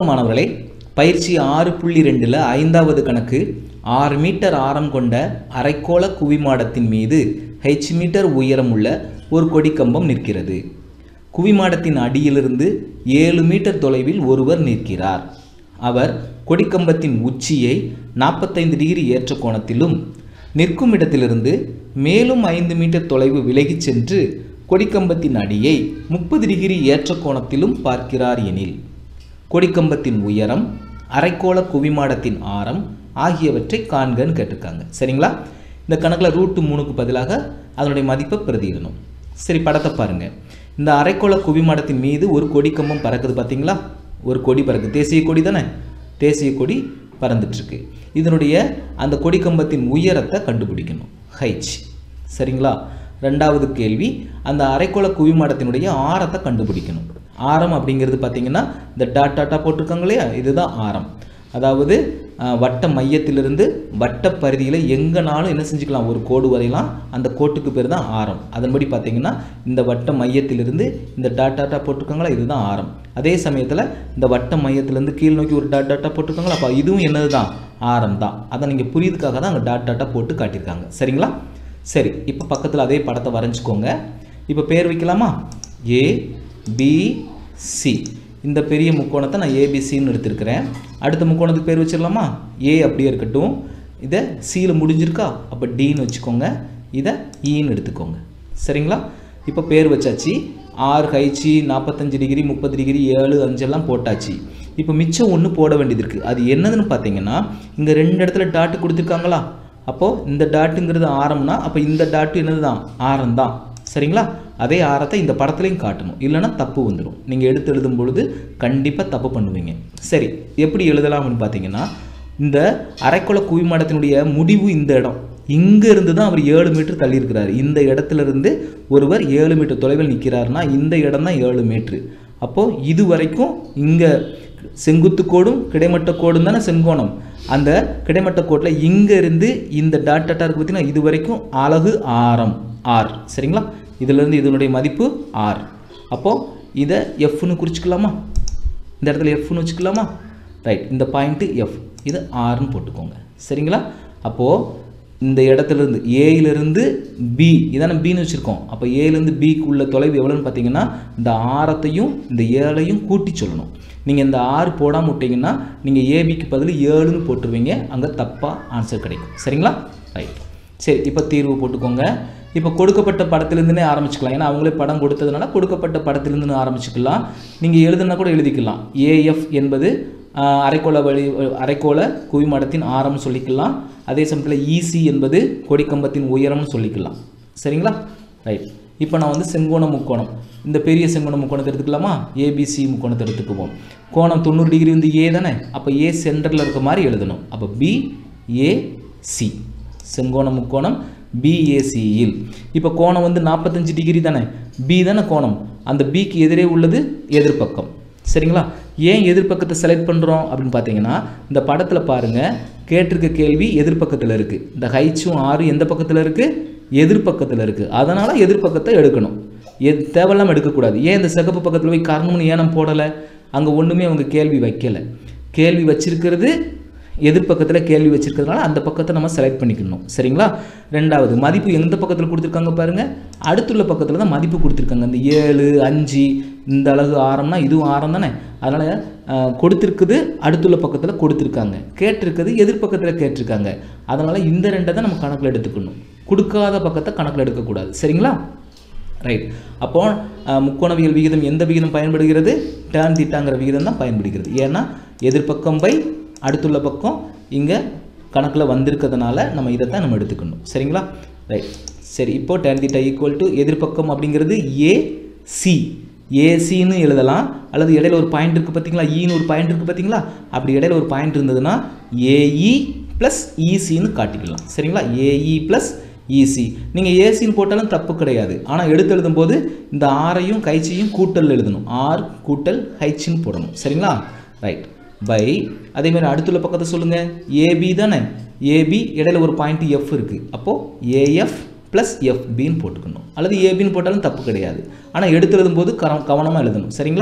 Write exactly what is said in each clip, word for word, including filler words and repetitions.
மாணவர்களே, பயிற்சி ஆறு புள்ளி ரெண்டில் ஐந்தாவது கணக்கு ஆறு மீட்டர் ஆரம் கொண்ட அரைக்கோள குவிமாடத்தின் மீது ஹெச் மீட்டர் உயரம் உள்ள ஒரு கொடிக்கம்பம் நிற்கிறது. குவிமாடத்தின் அடியிலிருந்து ஏழு மீட்டர் தொலைவில் ஒருவர் நிற்கிறார். அவர் கொடிக்கம்பத்தின் உச்சியை நாற்பத்தைந்து டிகிரி ஏற்ற கோணத்திலும் நிற்கும் இடத்திலிருந்து மேலும் ஐந்து மீட்டர் தொலைவு விலகிச் சென்று கொடிக்கம்பத்தின் அடியை முப்பது டிகிரி ஏற்ற கோணத்திலும் பார்க்கிறார் எனில் கொடிக்கம்பத்தின் உயரம், அரைக்கோள குவிமாடத்தின் ஆரம் ஆகியவற்றை காண்கன்னு கேட்டிருக்காங்க. சரிங்களா? இந்த கணக்கில் ரூட்டு மூணுக்கு பதிலாக அதனுடைய மதிப்பை பிரதியிடணும். சரி, படத்தை பாருங்க. இந்த அரைக்கோள குவிமாடத்தின் மீது ஒரு கொடிக்கம்பம் பறக்குது. பார்த்தீங்களா? ஒரு கொடி பறக்குது. தேசிய கொடி தானே? தேசிய கொடி பறந்துட்டுருக்கு. இதனுடைய அந்த கொடிக்கம்பத்தின் உயரத்தை கண்டுபிடிக்கணும், ஹைச். சரிங்களா? ரெண்டாவது கேள்வி, அந்த அரைக்கோள குவிமாடத்தினுடைய ஆரத்தை கண்டுபிடிக்கணும். ஆரம் அப்படிங்கிறது பார்த்தீங்கன்னா இந்த டாட் டாட்டா போட்டிருக்காங்க இல்லையா, இதுதான் ஆரம். அதாவது வட்ட மையத்திலிருந்து வட்ட பரிதியில் எங்கேனாலும் என்ன செஞ்சுக்கலாம், ஒரு கோடு வரையலாம். அந்த கோட்டுக்கு பேர் தான் ஆரம். அதன்படி பார்த்தீங்கன்னா இந்த வட்ட மையத்திலிருந்து இந்த டாட் டாட்டா போட்டிருக்காங்களா, இதுதான் ஆரம். அதே சமயத்தில் இந்த வட்ட மையத்திலேருந்து கீழ் நோக்கி ஒரு டாட் டாட்டா போட்டிருக்காங்களா, அப்போ இதுவும் என்னது தான், ஆரம் தான். அதை நீங்கள் புரியுதுக்காக தான் அங்கே டாட் டாட்டா போட்டு காட்டியிருக்காங்க. சரிங்களா? சரி, இப்போ பக்கத்தில் அதே படத்தை வரைஞ்சிக்கோங்க. இப்போ பேர் வைக்கலாமா? A B C. இந்த பெரிய முக்கோணத்தை நான் ஏபிசின்னு எடுத்துருக்கிறேன். அடுத்த முக்கோணத்துக்கு பேர் வச்சிடலாமா? ஏ அப்படியே இருக்கட்டும். இதை சியில் முடிஞ்சிருக்கா, அப்போ டின்னு வச்சுக்கோங்க. இதை ஈன்னு எடுத்துக்கோங்க. சரிங்களா? இப்போ பேர் வச்சாச்சு. ஆறு ஹைச்சி நாற்பத்தஞ்சு டிகிரி முப்பது டிகிரி ஏழு அஞ்செல்லாம் போட்டாச்சு. இப்போ மிச்சம் ஒன்று போட வேண்டியது இருக்குது. அது என்னதுன்னு பார்த்தீங்கன்னா, இங்கே ரெண்டு இடத்துல டாட்டு கொடுத்துருக்காங்களா, அப்போது இந்த டாட்டுங்கிறது ஆரம்னா அப்போ இந்த டாட்டு என்னது தான், ஆரம் தான். சரிங்களா? அதே ஆரத்தை இந்த படத்துலையும் காட்டணும், இல்லைன்னா தப்பு வந்துடும். நீங்கள் எடுத்து எழுதும் பொழுது கண்டிப்பாக தப்பு பண்ணுவீங்க. சரி, எப்படி எழுதலாம்னு பார்த்தீங்கன்னா, இந்த அரைக்கோள குவிமாடத்தினுடைய முடிவு இந்த இடம், இங்கே இருந்து தான் அவர் ஏழு மீட்டர் தள்ளி இருக்கிறார். இந்த இடத்துல இருந்து ஒருவர் ஏழு மீட்டர் தொலைவில் நிற்கிறாருன்னா இந்த இடம் தான் ஏழு மீட்ரு. அப்போது இது வரைக்கும் இங்கே செங்குத்து கோடும் கிடைமட்ட கோடும் தானே செங்கோணம். அந்த கிடைமட்ட கோட்டில் இங்கே இருந்து இந்த டாட் டாட்டா இருக்குது பார்த்தீங்கன்னா, இது வரைக்கும் அலகு ஆரம் ஆர். சரிங்களா? இதிலிருந்து இதனுடைய மதிப்பு ஆர். அப்போது இதை எஃப்னு குறிச்சிக்கலாமா? இந்த இடத்துல எஃப்னு வச்சுக்கலாமா? ரைட், இந்த பாயிண்ட்டு எஃப், இது ஆர்னு போட்டுக்கோங்க. சரிங்களா? அப்போது இந்த இடத்துலேருந்து ஏயிலிருந்து பி, இதான பின்னு வச்சுருக்கோம். அப்போ ஏலேருந்து பிக்கு உள்ள தொலைவு எவ்வளோன்னு பார்த்தீங்கன்னா, இந்த ஆரத்தையும் இந்த ஏழையும் கூட்டி சொல்லணும். நீங்கள் இந்த ஆறு போடாமல் விட்டிங்கன்னா நீங்கள் ஏபிக்கு பதில் ஏழுன்னு போட்டுருவீங்க. அங்கே தப்பாக ஆன்சர் கிடைக்கும். சரிங்களா? ரைட். சரி, இப்போ தீர்வு போட்டுக்கோங்க. இப்போ கொடுக்கப்பட்ட படத்திலிருந்துனே ஆரம்பிச்சுக்கலாம். ஏன்னா அவங்களே படம் கொடுத்ததுனால கொடுக்கப்பட்ட படத்திலிருந்து ஆரம்பிச்சுக்கலாம். நீங்கள் எழுதுனா கூட எழுதிக்கலாம். ஏஎஃப் என்பது அரைக்கோள வழி அரைக்கோள குவிமாடத்தின் ஆரம்னு சொல்லிக்கலாம். அதே சமயத்தில் இசி என்பது கொடிக்கம்பத்தின் உயரம்னு சொல்லிக்கலாம். சரிங்களா? ரைட். இப்போ நான் வந்து செங்கோண முக்கோணம், இந்த பெரிய செங்கோண முக்கோணத்தை எடுத்துக்கலாமா? ஏபிசி முக்கோணத்தை எடுத்துக்குவோம். கோணம் தொண்ணூறு டிகிரி வந்து ஏ தானே, அப்போ ஏ சென்டரில் இருக்க மாதிரி எழுதணும். அப்போ பிஏசி, செங்கோண முக்கோணம் பிஏசியில். இப்போ கோணம் வந்து நாற்பத்தஞ்சு டிகிரி தானே, பி தானே கோணம். அந்த பிக்கு எதிரே உள்ளது எதிர்பக்கம். சரிங்களா? ஏன் எதிர்பக்கத்தை செலக்ட் பண்ணுறோம் அப்படின்னு பார்த்தீங்கன்னா, இந்த படத்தில் பாருங்கள், கேட்டிருக்க கேள்வி எதிர்பக்கத்தில் இருக்குது. இந்த ஹைச்சும் ஆறு எந்த பக்கத்தில் இருக்குது, எதிர்பக்கத்தில் இருக்குது. அதனால் எதிர்பக்கத்தை எடுக்கணும். எது தேவையில்லாமல் எடுக்கக்கூடாது. ஏன் இந்த சிகப்பு பக்கத்தில் போய் காரணம்னு ஏன் நம்ம போடலை? அங்கே ஒன்றுமே அவங்க கேள்வி வைக்கலை. கேள்வி வச்சிருக்கிறது எதிர்பக்கத்தில் கேள்வி வச்சிருக்கிறதுனால அந்த பக்கத்தை நம்ம செலக்ட் பண்ணிக்கணும். சரிங்களா? ரெண்டாவது, மதிப்பு எந்த பக்கத்தில் கொடுத்துருக்காங்க பாருங்கள், அடுத்துள்ள பக்கத்தில் தான் மதிப்பு கொடுத்துருக்காங்க. இந்த ஏழு அஞ்சு இந்த அளவு ஆரம்னா இதுவும் ஆரம் தானே. அதனால் கொடுத்துருக்குது அடுத்துள்ள பக்கத்தில் கொடுத்துருக்காங்க, கேட்டிருக்குது எதிர்பக்கத்தில் கேட்டிருக்காங்க. அதனால் இந்த ரெண்டை தான் நம்ம கணக்கில் எடுத்துக்கணும். கொடுக்காத பக்கத்தை கணக்கில் எடுக்கக்கூடாது. சரிங்களா? ரைட். அப்போது முக்கோணவியல் விகிதம் எந்த விகிதம் பயன்படுகிறது, டேன் தீட்டாங்கிற விகிதம் தான் பயன்படுகிறது. ஏன்னா எதிர்பக்கம் பை அடுத்துள்ள பக்கம் இங்கே கணக்கில் வந்திருக்கிறதுனால நம்ம இதை தான் நம்ம எடுத்துக்கணும். சரிங்களா? ரைட். சரி, இப்போ டேன் தீட்டா ஈக்குவல் டு எதிர்பக்கம் அப்படிங்கிறது ஏசி, ஏசின்னு எழுதலாம். அல்லது இடையில ஒரு பாயிண்ட் இருக்குது பார்த்தீங்களா, ஈன்னு ஒரு பாயிண்ட் இருக்குது பார்த்தீங்களா, அப்படி இடையில ஒரு பாயிண்ட் இருந்ததுன்னா ஏஇ ப்ளஸ் இசின்னு காட்டிக்கலாம். சரிங்களா? AE plus EC. நீங்கள் ஏசின்னு போட்டாலும் தப்பு கிடையாது. ஆனால் எடுத்து எழுதும் போது இந்த ஆரையும் கைச்சியும் கூட்டல் எழுதணும். ஆர் கூட்டல் ஹைச்சின்னு போடணும். சரிங்களா? ரைட். பை அதேமாதிரி அடுத்துள்ள பக்கத்தை சொல்லுங்கள், ஏபி தானே, ஏபி இடையில ஒரு பாயிண்ட் எஃப் இருக்குது. அப்போது ஏஎஃப் ப்ளஸ் எஃப்பின்னு போட்டுக்கணும். அல்லது ஏபின்னு போட்டாலும் தப்பு கிடையாது. ஆனால் எடுத்து எழுதும்போது கவனமாக எழுதணும். சரிங்களா?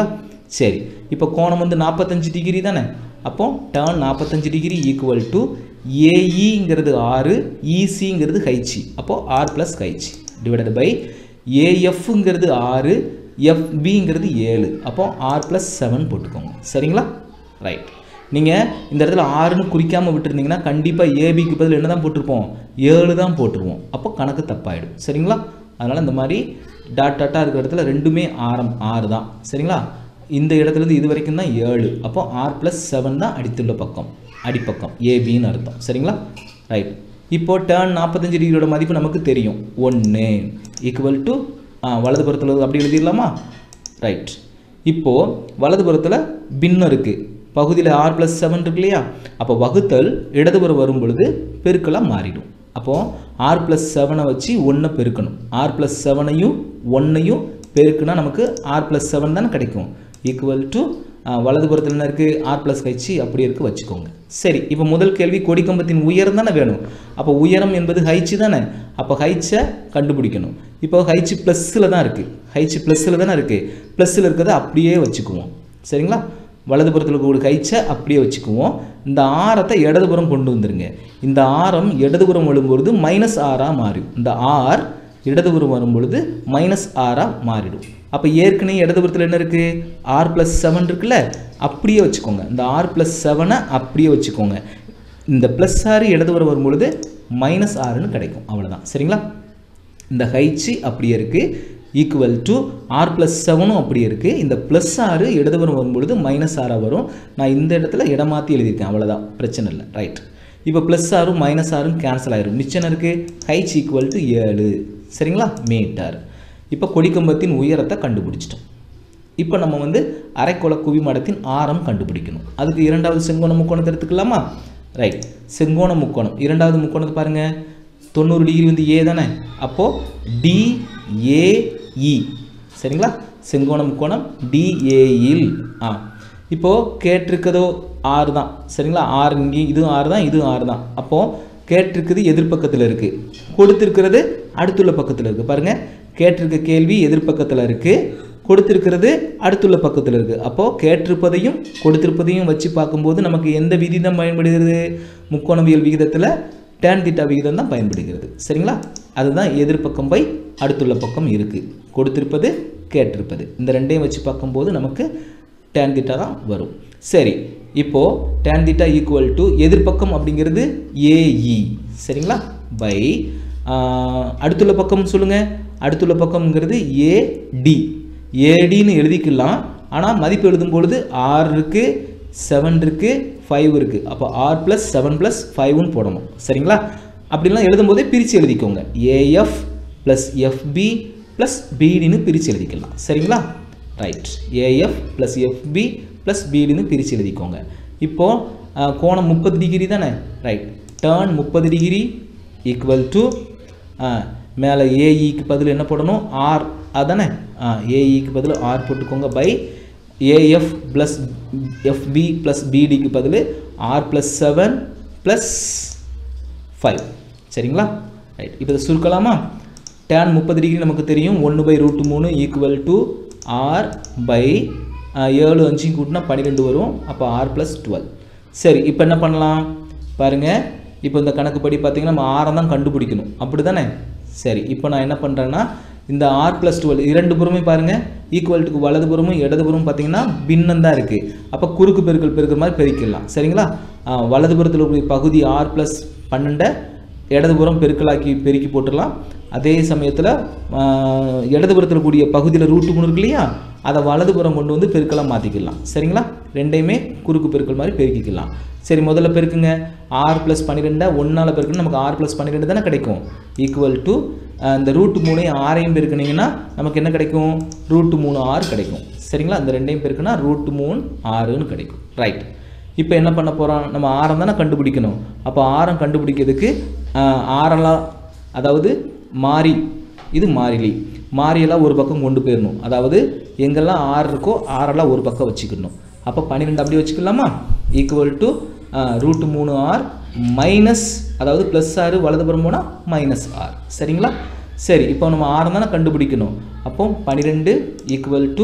சரி, இப்போ கோணம் வந்து நாற்பத்தஞ்சு டிகிரி தானே. அப்போ டேர்ன் நாற்பத்தஞ்சு டிகிரி ஈக்குவல் டு ஏஇங்கிறது ஆறு, இசிங்கிறது ஹைச்சி. அப்போது R plus HC divided by ஏஎஃப்ங்கிறது ஆறு, எஃப்பிங்கிறது ஏழு. அப்போ ஆர் ப்ளஸ் செவன் போட்டுக்கோங்க. சரிங்களா? ரைட். நீங்கள் இந்த இடத்துல ஆறுன்னு குறிக்காமல் விட்டுருந்தீங்கன்னா கண்டிப்பாக ஏபிக்கு பதில் என்ன தான் போட்டிருப்போம், ஏழு தான் போட்டுருவோம். அப்போ கணக்கு தப்பாயிடும். சரிங்களா? அதனால் இந்த மாதிரி டாட் டாட்டாக இருக்கிற இடத்துல ரெண்டுமே ஆரம் ஆறு தான். சரிங்களா? இந்த இடத்துலேருந்து இது வரைக்கும் தான் ஏழு. அப்போ ஆர் ப்ளஸ் செவன் தான் அடித்துள்ள பக்கம், அடிப்பக்கம் ஏபின்னு அர்த்தம். சரிங்களா? ரைட். இப்போது டேர்ன் நாற்பத்தஞ்சு டிகிரியோட மதிப்பு நமக்கு தெரியும். ஒன்று ஈக்குவல் டு வலதுபுறத்தில் அப்படி எழுதிடலாமா? ரைட். இப்போது வலதுபுறத்தில் பின்னம் இருக்குது, பகுதியில் ஆர் ப்ளஸ் செவன் இருக்கு இல்லையா? அப்போ வகுத்தல் இடதுபுறம் வரும் பொழுது பெருக்கலாக மாறிடும். அப்போது ஆர் ப்ளஸ் செவனை வச்சு ஒன்றை பெருக்கணும். ஆர் ப்ளஸ் செவனையும் ஒன்றையும் பெருக்குனா நமக்கு ஆர் ப்ளஸ் செவன் தானே கிடைக்கும். ஈக்குவல் டு வலதுபுறத்தில் என்ன இருக்குது, ஆர் ப்ளஸ் ஹைச்சி அப்படி இருக்குது வச்சுக்கோங்க. சரி, இப்போ முதல் கேள்வி கொடிக்கம்பத்தின் உயரம் தானே வேணும். அப்போ உயரம் என்பது ஹைச்சி தானே. அப்போ ஹைச்சை கண்டுபிடிக்கணும். இப்போ ஹைச்சி ப்ளஸ்ஸில் தான் இருக்குது, ஹைச்சி ப்ளஸ்ஸில் தானே இருக்குது. ப்ளஸ்ஸில் இருக்கிறத அப்படியே வச்சுக்குவோம். சரிங்களா? வலதுபுறத்தில் இருக்கக்கூடிய ஹைச்சை அப்படியே வச்சுக்குவோம். இந்த ஆரத்தை இடதுபுறம் கொண்டு வந்துருங்க. இந்த ஆரம் இடதுபுறம் வரும்பொழுது மைனஸ் ஆறாக மாறும். இந்த ஆர் இடதுபுறம் வரும்பொழுது மைனஸ் ஆறாக மாறிடும். அப்போ ஏற்கனவே இடதுபுறத்தில் என்ன இருக்குது, ஆர் ப்ளஸ் செவன் இருக்குல்ல, அப்படியே வச்சுக்கோங்க. இந்த ஆர் ப்ளஸ் செவனை அப்படியே வச்சுக்கோங்க. இந்த ப்ளஸ் ஆறு இடதுபுறம் வரும்பொழுது மைனஸ் ஆறுன்னு கிடைக்கும். அவ்வளோதான். சரிங்களா? இந்த ஹைச்சி அப்படியே இருக்குது ஈக்குவல் டு ஆர் ப்ளஸ் செவனும் அப்படியே இருக்குது. இந்த ப்ளஸ் ஆறு இடதுபுறம் வரும்பொழுது மைனஸ் ஆறாக வரும். நான் இந்த இடத்துல இடம் மாற்றி எழுதியிருக்கேன். அவ்வளோதான், பிரச்சனை இல்லை. ரைட். இப்போ ப்ளஸ் ஆறும் மைனஸ் ஆறும் கேன்சல் ஆயிரும். மிச்சம் இருக்குது ஹைச் ஈக்குவல் டு ஏழு. சரிங்களா? மீட்டர். இப்போ கொடிக்கம்பத்தின் உயரத்தை கண்டுபிடிச்சிட்டோம். இப்போ நம்ம வந்து அரைக்கோள குவிமாடத்தின் ஆரம் கண்டுபிடிக்கணும். அதுக்கு இரண்டாவது செங்கோண முக்கோணத்தை எடுத்துக்கலாமா? ரைட். செங்கோண முக்கோணம் இரண்டாவது முக்கோணத்தை பாருங்கள், தொண்ணூறு டிகிரி வந்து ஏ தானே. அப்போது டிஏஇ. சரிங்களா? செங்கோண முக்கோணம் டிஏஇல். ஆ இப்போது கேட்டிருக்கதோ ஆறு தான். சரிங்களா? ஆறு இங்கே இதுவும் ஆறு தான், இதுவும் ஆறு தான். அப்போது கேட்டிருக்குது எதிர்பக்கத்தில் இருக்குது, கொடுத்துருக்கிறது அடுத்துள்ள பக்கத்தில் இருக்குது. பாருங்கள், கேட்டிருக்க கேள்வி எதிர்பக்கத்தில் இருக்குது, கொடுத்துருக்கிறது அடுத்துள்ள பக்கத்தில் இருக்குது. அப்போது கேட்டிருப்பதையும் கொடுத்திருப்பதையும் வச்சு பார்க்கும்போது நமக்கு எந்த விதி தான் பயன்படுகிறது, முக்கோணவியல் விகிதத்தில் டேன் தீட்டா விகிதம் தான் பயன்படுகிறது. சரிங்களா? அதுதான் எதிர்பக்கம் பை அடுத்துள்ள பக்கம் இருக்குது, கொடுத்திருப்பது கேட்டிருப்பது, இந்த ரெண்டையும் வச்சு பார்க்கும்போது நமக்கு டேன் தீட்டா தான் வரும். சரி, இப்போது டேன் தீட்டா ஈக்குவல் டு எதிர்பக்கம் அப்படிங்கிறது ஏஇ. சரிங்களா? பை அடுத்துள்ள பக்கம் சொல்லுங்கள், அடுத்துள்ள பக்கம்ங்கிறது ஏடி. ஏடின்னு எழுதிக்கலாம். ஆனால் மதிப்பு எழுதும் பொழுது ஆறு இருக்குது, செவன் இருக்குது, ஃபைவ் இருக்குது. அப்போ ஆர் ப்ளஸ் செவன் ப்ளஸ் ஃபைவ்னு போடணும். சரிங்களா? அப்படிலாம் எழுதும் போதே பிரித்து எழுதிக்கோங்க. ஏஎஃப் ப்ளஸ் எஃப்பி ப்ளஸ் பிடின்னு பிரித்து எழுதிக்கலாம். சரிங்களா? Right. AF plus FB plus பிடின்னு பிரித்து எழுதிக்கோங்க. இப்போது கோணம் முப்பது டிகிரி தானே. ரைட். டேர்ன் முப்பது டிகிரி ஈக்குவல் டு மேலே ஏஇக்கு பதில் என்ன போடணும், ஆர். அதானே? ஏஇக்கு பதில் ஆர் போட்டுக்கோங்க. By AF plus FB plus பிடிக்கு பதில் R plus seven plus five. சரிங்களா? ரைட். இப்போ இதை சுருக்கலாமா? டேன் முப்பது டிகிரி நமக்கு தெரியும், ஒன்று பை ரூட்டு மூணு ஈக்குவல் டு ஆர் பை ஏழு அஞ்சையும் கூட்டினா பன்னிரெண்டு வரும். அப்போ ஆர் ப்ளஸ் டுவெல். சரி, இப்போ என்ன பண்ணலாம் பாருங்கள். இப்போ இந்த கணக்குப்படி பார்த்திங்கன்னா நம்ம ஆரை தான் கண்டுபிடிக்கணும், அப்படி தானே? சரி, இப்போ நான் என்ன பண்ணுறேன்னா இந்த ஆர் ப்ளஸ் டுவெல் இரண்டு புறமே பாருங்கள் ஈக்குவல்ட்டுக்கு வலதுபுறமும் இடதுபுறமும் பார்த்திங்கன்னா பின்னம் தான் இருக்குது. அப்போ குறுக்கு பெருக்கல் பெருக்கிற மாதிரி பெருக்கிடலாம். சரிங்களா? வலதுபுறத்தில் இருக்கக்கூடிய பகுதி ஆர் ப்ளஸ் பன்னெண்டை இடதுபுறம் பெருக்கலாக்கி பெருக்கி போட்டுடலாம். அதே சமயத்தில் இடதுபுறத்தில் கூடிய பகுதியில் ரூட்டு மூணு இருக்கு இல்லையா, அதை வலதுபுறம் கொண்டு வந்து பெருக்கலாக மாற்றிக்கலாம். சரிங்களா? ரெண்டையுமே குறுக்கு பெருக்கல் மாதிரி பெருக்கிக்கலாம். சரி, முதல்ல பெருக்குங்க. ஆர் ப்ளஸ் பன்னிரெண்டை ஒன்றால் பெருக்குன்னா நமக்கு ஆர் ப்ளஸ் பன்னிரெண்டு தானே கிடைக்கும். ஈக்குவல் டு இந்த ரூட்டு மூணையும் ஆறையும் பெருக்குனிங்கன்னா நமக்கு என்ன கிடைக்கும், ரூட்டு மூணு ஆறு கிடைக்கும். சரிங்களா? இந்த ரெண்டையும் பெருக்குன்னா ரூட்டு மூணு ஆறுன்னு கிடைக்கும். ரைட். இப்போ என்ன பண்ண போகிறோம், நம்ம ஆரம் தானே கண்டுபிடிக்கணும். அப்போ ஆரம் கண்டுபிடிக்கிறதுக்கு ஆரெல்லாம், அதாவது மாறி, இது மாறிலி, மாறியெல்லாம் ஒரு பக்கம் கொண்டு போயிடணும். அதாவது எங்கெல்லாம் ஆறு இருக்கோ ஆறெல்லாம் ஒரு பக்கம் வச்சுக்கணும். அப்போ பன்னிரெண்டு அப்படி வச்சுக்கலாமா? ஈக்குவல் டு ரூட்டு மூணு ஆர் மைனஸ், அதாவது ப்ளஸ் ஆறு வலதுபுறம் போனால் மைனஸ் ஆறு. சரிங்களா? சரி, இப்போ நம்ம ஆறு தானே கண்டுபிடிக்கணும். அப்போ பன்னிரெண்டு ஈக்குவல் டு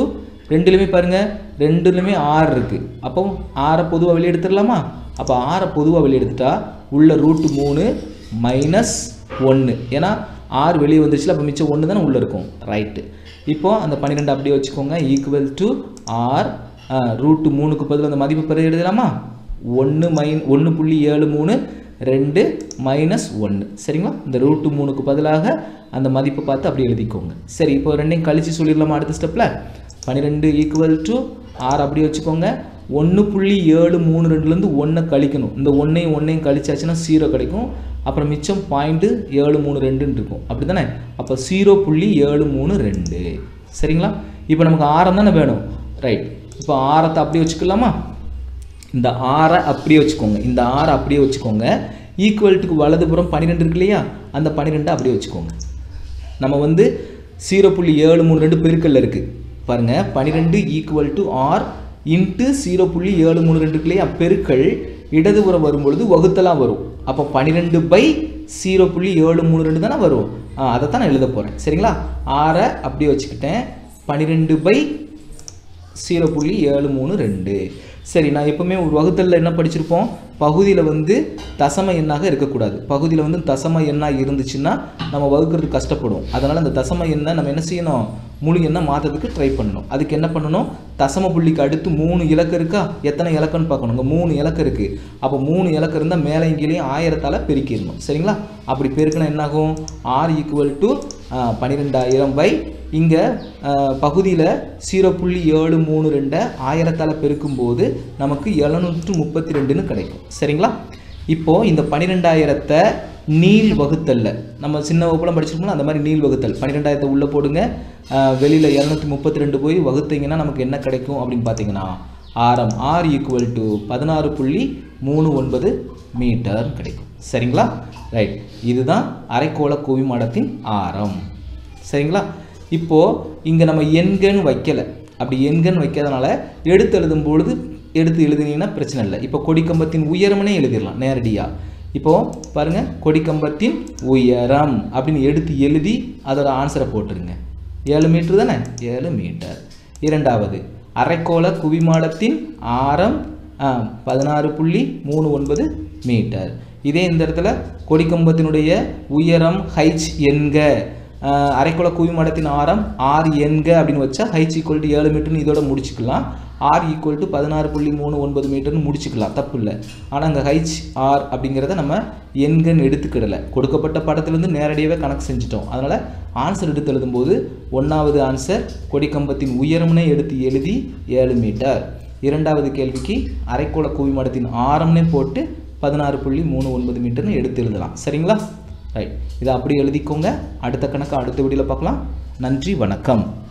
ரெண்டுலையுமே பாருங்கள், ரெண்டுலையுமே ஆறு இருக்குது. அப்போ ஆறை பொதுவாக வெளியே எடுத்துடலாமா? அப்போ ஆறை பொதுவாக வெளியே எடுத்துட்டா உள்ள ரூட்டு மூணு மைனஸ் ஒன்று, ஏன்னா ஆறு வெளியே வந்துருச்சுல, அப்போ மிச்சம் ஒன்று தானே உள்ளே இருக்கும். ரைட்டு. இப்போது அந்த பன்னிரெண்டு அப்படியே வச்சுக்கோங்க. ஈக்குவல் டு ஆர் ரூட்டு மூணுக்கு பதில் அந்த மதிப்பு பிறகு எழுதலாமா? ஒன்று மைன் ஒன்று புள்ளி ஏழு மூணு ரெண்டு மைனஸ் ஒன்று. சரிங்களா? இந்த ரூட்டு மூணுக்கு பதிலாக அந்த மதிப்பை பார்த்து அப்படி எழுதிக்கோங்க. சரி, இப்போ ரெண்டையும் கழித்து சொல்லிடலாமா? அடுத்த ஸ்டெப்பில் பன்னிரெண்டு ஈக்குவல் டு ஆறு அப்படியே வச்சுக்கோங்க. ஒன்று புள்ளி ஏழு மூணு ரெண்டுலேருந்து ஒன்றை கழிக்கணும். இந்த ஒன்றையும் ஒன்றையும் கழிச்சாச்சுன்னா ஜீரோ கிடைக்கும். அப்புறம் மிச்சம் பாயிண்ட்டு ஏழு மூணு ரெண்டுன்னு இருக்கும். அப்படி தானே? அப்போ ஜீரோ புள்ளி ஏழு மூணு ரெண்டு. சரிங்களா? இப்போ நமக்கு ஆரம் தானே வேணும். ரைட். இப்போ ஆரத்தை அப்படியே வச்சுக்கலாமா? இந்த ஆறை அப்படியே வச்சுக்கோங்க. இந்த ஆறை அப்படியே வச்சுக்கோங்க. ஈக்குவல்ட்டுக்கு வலதுபுறம் பன்னிரெண்டு இருக்கு இல்லையா, அந்த பன்னிரெண்டை அப்படியே வச்சுக்கோங்க. நம்ம வந்து ஜீரோ புள்ளி ஏழு மூணு ரெண்டு பெருக்கல்ல இருக்குது பாருங்கள். பன்னிரெண்டு equal to R into zero புள்ளி ஏழு மூணு ரெண்டு இருக்கு இல்லையா, பெருக்கல் இடதுபுறம் வரும்பொழுது வகுத்தலாம் வரும். அப்போ பன்னிரெண்டு பை ஜீரோ புள்ளி ஏழு மூணு ரெண்டு தானே வரும். அதை தான் நான் எழுத போகிறேன். சரிங்களா? ஆறை அப்படியே வச்சுக்கிட்டேன். பன்னிரெண்டு பை ஜீரோ புள்ளி ஏழு மூணு ரெண்டு. சரி, நான் எப்பவுமே ஒரு வகுத்தலில் என்ன படிச்சிருப்போம்? பகுதியில் வந்து தசம எண்ணாக இருக்கக்கூடாது. பகுதியில் வந்து தசம எண்ணாக இருந்துச்சுன்னா நம்ம வகுக்கிறதுக்கு கஷ்டப்படும். அதனால் அந்த தசம எண்ணை நம்ம என்ன செய்யணும்? முழு எண்ணை மாற்றத்துக்கு ட்ரை பண்ணணும். அதுக்கு என்ன பண்ணணும்? தசம புள்ளிக்கு அடுத்து மூணு இலக்கம் இருக்கா? எத்தனை இலக்கம்னு பார்க்கணும். இங்கே மூணு இலக்கம் இருக்குது. அப்போ மூணு இலக்கம் இருந்தால் மேலே இங்கேயும் ஆயிரத்தால் பெருக்கிடணும். சரிங்களா? அப்படி பெருக்கினா என்னாகும்? ஆர் ஈக்குவல் டு பன்னிரெண்டாயிரம் பை இங்கே பகுதியில் ஜீரோ புள்ளி ஏழு மூணு ரெண்டை ஆயிரத்தால் பெருக்கும்போது நமக்கு எழுநூற்று முப்பத்தி ரெண்டுன்னு கிடைக்கும். சரிங்களா? இப்போது இந்த பன்னிரெண்டாயிரத்தை நீள் வகுத்தல்ல நம்ம சின்ன வகுப்புலாம் படிச்சிருக்கோம்ல, அந்த மாதிரி நீள் வகுத்தல் பன்னிரெண்டாயிரத்தை உள்ளே போடுங்க. வெளியில் எழுநூற்றி முப்பத்தி ரெண்டு போய் வகுத்தீங்கன்னா நமக்கு என்ன கிடைக்கும் அப்படின்னு பார்த்தீங்கன்னா ஆரம் ஆர் ஈக்குவல் டு பதினாறு புள்ளி மூணு ஒன்பது மீட்டர் கிடைக்கும். சரிங்களா? ரைட். இதுதான் அரைக்கோள குவிமாடத்தின் ஆரம். சரிங்களா? இப்போது இங்கே நம்ம எண்கன்னு வைக்கலை. அப்படி எண்கன்னு வைக்கிறதுனால எடுத்து எழுதும் பொழுது எடுத்து எழுதினீங்கன்னா பிரச்சனை இல்லை. இப்போ கொடிக்கம்பத்தின் உயரம்னே எழுதிடலாம் நேரடியாக. இப்போது பாருங்கள், கொடிக்கம்பத்தின் உயரம் அப்படின்னு எடுத்து எழுதி அதோட ஆன்சரை போட்டுருங்க. ஏழு மீட்டர் தானே? ஏழு மீட்டர். இரண்டாவது, அரைக்கோள குவிமாடத்தின் ஆரம் பதினாறு புள்ளி மூணு ஒன்பது மீட்டர். இதே இந்த இடத்துல கொடிக்கம்பத்தினுடைய உயரம் ஹைச் என்க, அரைக்கோள குவிமாடத்தின் ஆரம் ஆர் என்க அப்படின்னு வச்சா ஹைச் ஈக்குவல் டு ஏழு மீட்டர்னு இதோட முடிச்சுக்கலாம். ஆர் ஈக்குவல் டு பதினாறு புள்ளி மூணு ஒன்பது மீட்டர்னு முடிச்சுக்கலாம், தப்பு இல்லை. ஆனால் அங்கே ஹைச் ஆர் அப்படிங்கிறத நம்ம எண்கன்னு எடுத்துக்கிடலை. கொடுக்கப்பட்ட படத்துலேருந்து நேரடியாகவே கணக்கு செஞ்சிட்டோம். அதனால் ஆன்சர் எடுத்து எழுதும்போது ஒன்றாவது ஆன்சர் கொடிக்கம்பத்தின் உயரம்னே எடுத்து எழுதி ஏழு மீட்டர். இரண்டாவது கேள்விக்கு அரைக்கோள குவிமாடத்தின் ஆரம்னே போட்டு பதினாறு புள்ளி மூணு ஒன்பது மீட்டர்னு எடுத்து எழுதலாம். சரிங்களா? ரைட். இதை அப்படி எழுதிக்கோங்க. அடுத்த கணக்கு அடுத்த வீடியோவில் பார்க்கலாம். நன்றி, வணக்கம்.